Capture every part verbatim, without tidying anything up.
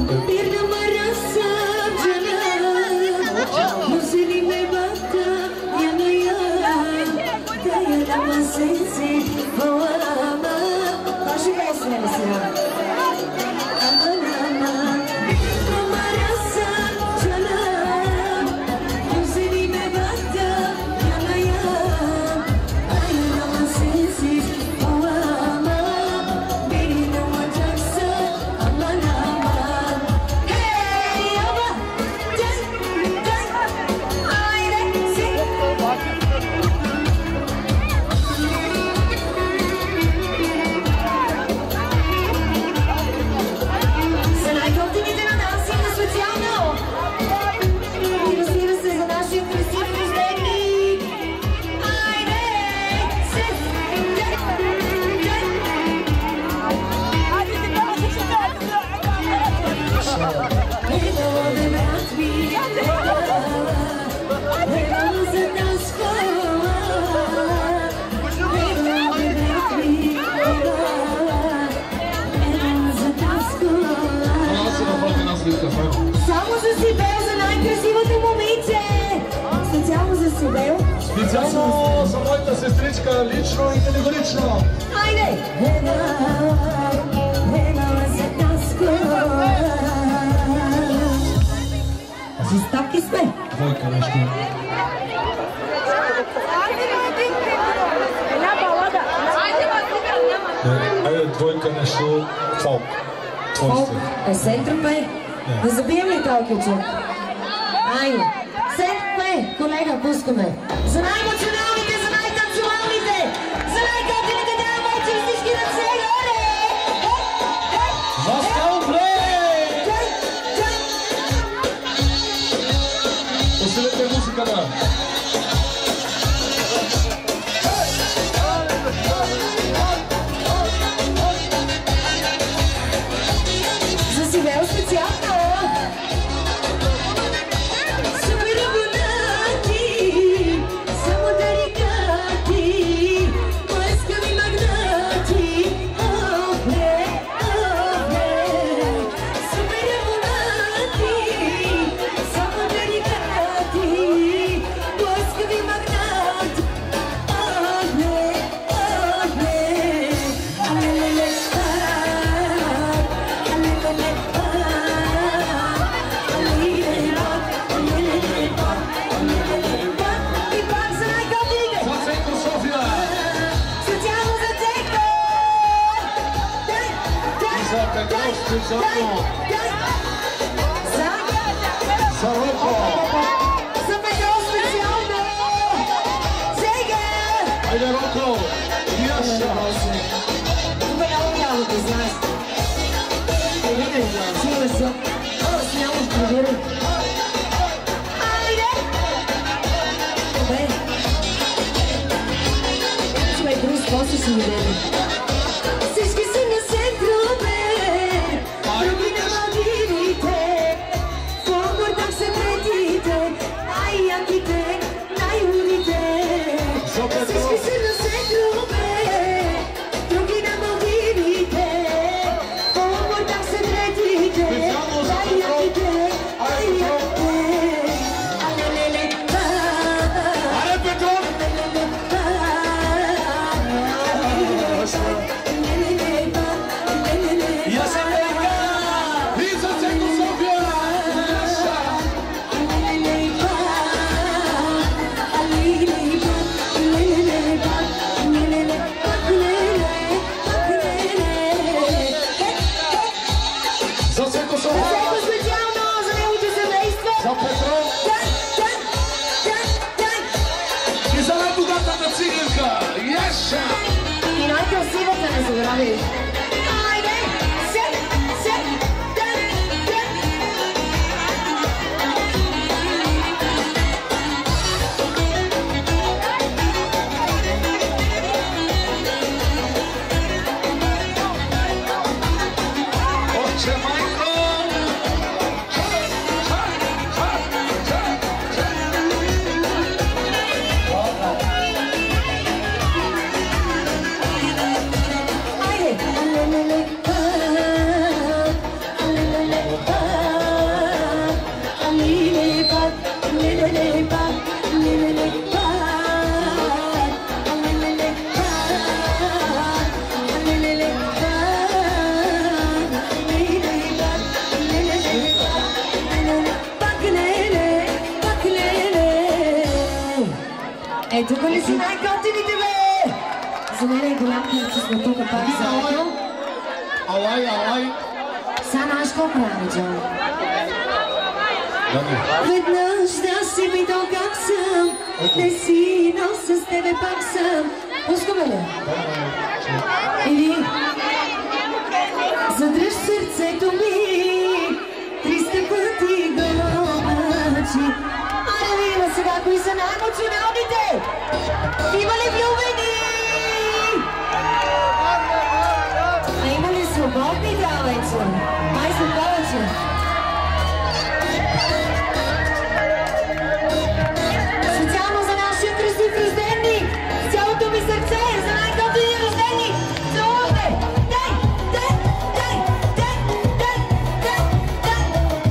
Само за Сибел, за най-красивото момиче! Специално за Сибел. Специално за моята сестричка, лично и категорично. Хайде! А си ставки сме? Двойка нещо. Айде, двойка нещо. Фолк. Фолк. Есен тропе. Да забием ли този кючек? Айде. Сен тропе, колега, пускаме. За най-емоционалните, за най-танцуалните, за най-готините дамочи, всички ръце, горе! Маскал Брей! Усилете музиката! За Сибел специално! Супер абонати, само тарикати, поискави магнати, охле, охле. Супер абонати, само тарикати, поискави магнати, охле, охле. Алелеле, Петровски, за Роко. За Петров специално! Сега! Айде, Роко! Яша! Добре, много няма да знаеш. Ще видим, сигурен съм. О, си нямаш проверен. Айде! Добре. Човек, друг способ ще ми даде. Всички са на сентрове, други на младините, в обор там се третите, най-яките, най-лудите. Всички са на сентрове, други на младините, в обор там се третите, най-яките, най-яките. Алелеле, Аре, Петров! И най-красивата не забравиш. Айде! Сет! Сет! Ден! Ден! Отче майко! Alelele, alelele, Е, тук ли си най-готините, бе? За мен е голям къде, че сме тук пак заедно. Алай, алай. Сега знаеш какво правим, Джон? Веднъж да си видал как съм, не си, но с тебе пак съм. Пускаме ли? Или задръж сърцето ми, триста пъти го мъчи. Аре, видим сега, кои са най-емоционалните? Има ли влюбени? А има ли свободни, да, вече? Май са повече. Специално за нашия красив рожденник, с цялото ми сърце, за най-готиния рожденник. Целуваме! Дай, дай, дай, дай, дай, дай, дай.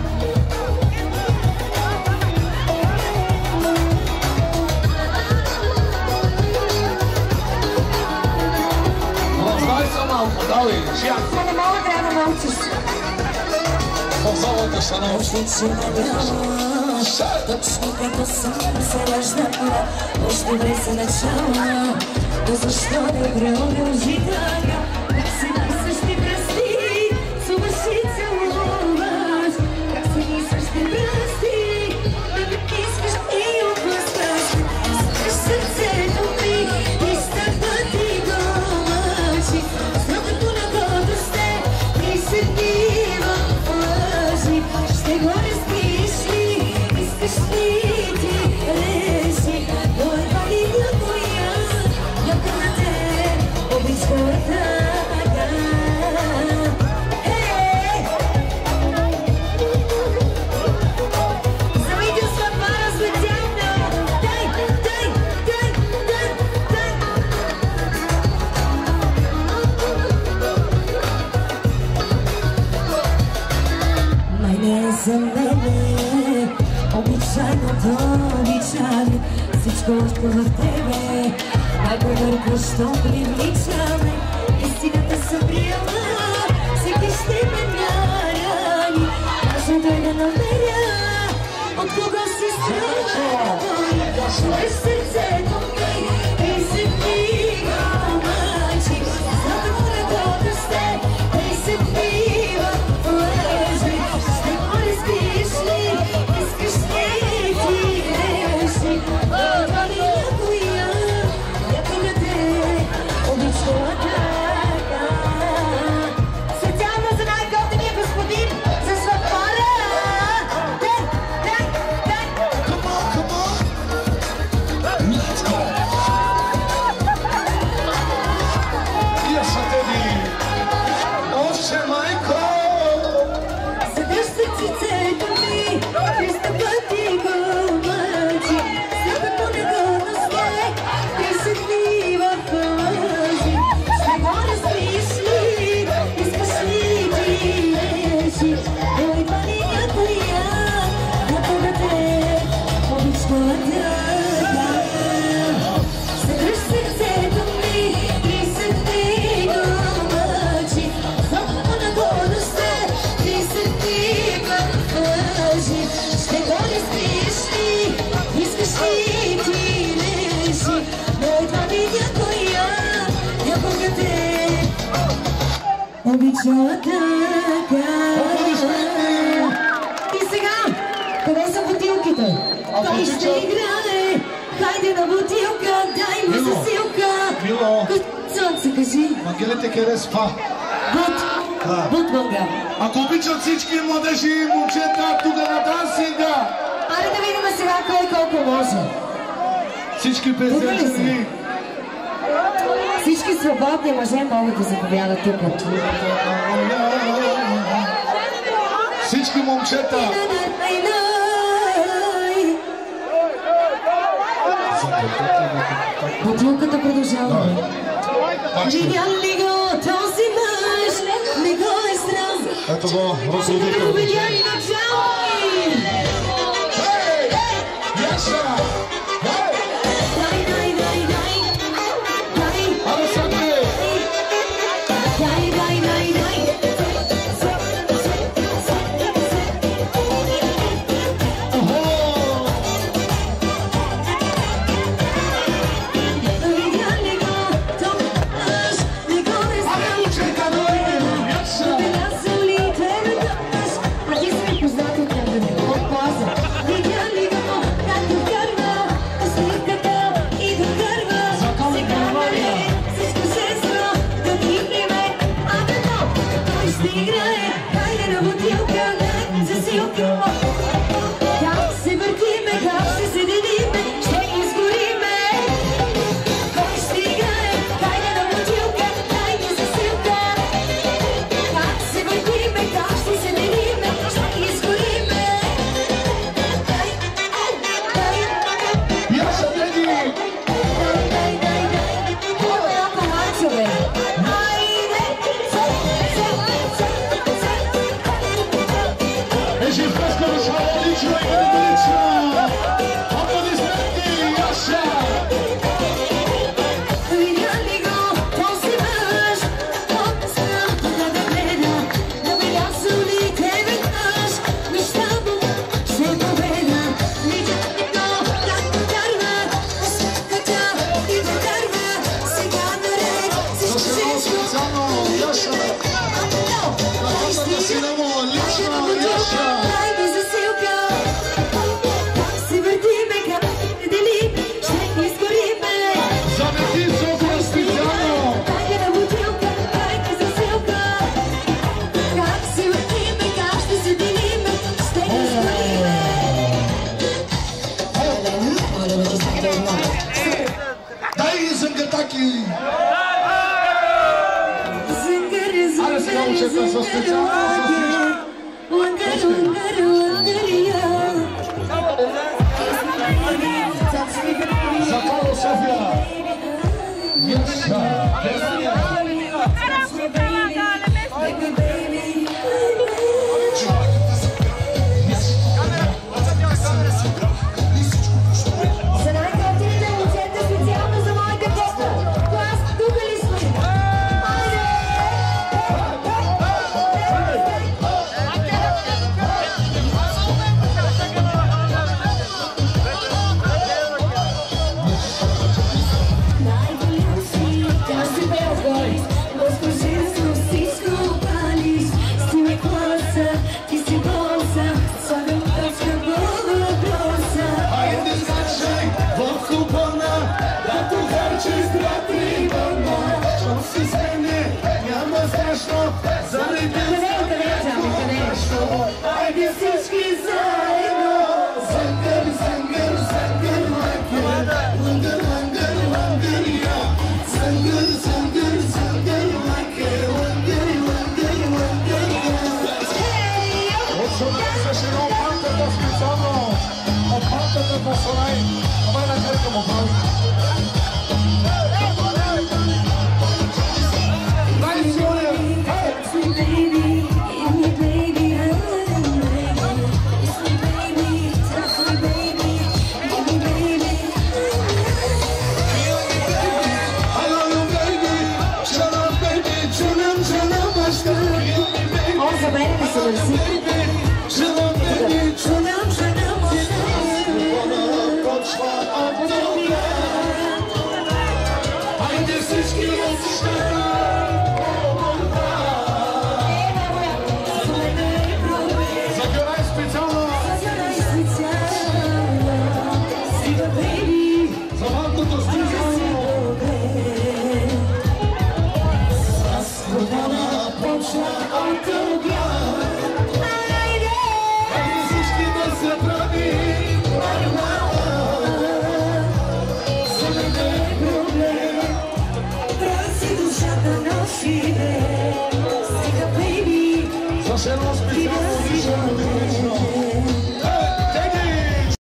Но знай са малко, давай, шях. Ма не мога, трябва да научиш. По-залата са научиш. Точно като съм се раждала, още влезе начала, но защо не продължи така? Как се мислиш ти пръсти, сумаши целуваш, как се мислиш ти пръсти, да ме искаш и отблъскаш. Задръж сърцето ми, триста пъти го мъчи, защото на когото сте, тридесет дни в лъжи, ще го разкриш ли? Искаш ли ти реши, но едва ли някоя някъде на те обича така. Ей! За видео сватба разлетяна. Дай, дай, дай, дай, дай. Май не е за мене обичайното обичане, всичко още в тебе, най-повърху, що привличаме. Истината съм приела, всеки ще ме нарани, важно е да намеря от кого си страна. Чуеш сърцето ми, тридесет дни го мъчи, защото на когото сте, тридесет дни в лъжи, ще го разкриеш ли? Искаш ли ти реши, едва ли някоя някога те обича така. Специално за най-готиния господин, за сватбара. Дай, дай, дай. Come on, come on. Let's go. Yes, I did. Още майко. Задръж сърцето ми, триста пъти го мъчи, защото негодност е тридесет дни в лъжи. Ще го разкриеш ли? Искаш ли ти реши, но едва ли някоя някога те обича така. Задръж сърцето ми, тридесет дни го мъчи, защото негодност е тридесет дни в лъжи. Ще го разкриеш ли? Искаш ли ти реши, но едва ли някоя някога те обича така. И сега, къде са бутилките? Кой ще играе? Хайде на бутилка, дай му Мило. засилка. Мило. Слънце, кажи. Мангелите ке респа. Бут. Да. Бут мънга. Ако обичат всички младежи и момчета тук на дансинга, Аре да видим сега кой колко може. всички Тук ли песенчени. Всички свободни мъже могат да заповядат тук. Всички момчета. Бутилката продължава. Пачка. Видя ли го този мъж? Не го е срам. Ето го, Да разлодиха. го видя ли начало? Хей! Яша! Хей! Дай, дай, дай, дай. Дай. Аре, Сандре! Дай, дай, дай, дай. Охо! Вечерта са специална за Павло София. Яша, Десния. Vamos a ver,